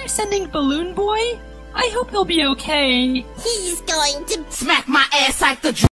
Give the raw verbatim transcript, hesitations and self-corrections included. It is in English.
you sending Balloon Boy? I hope he'll be okay. He's going to smack my ass like the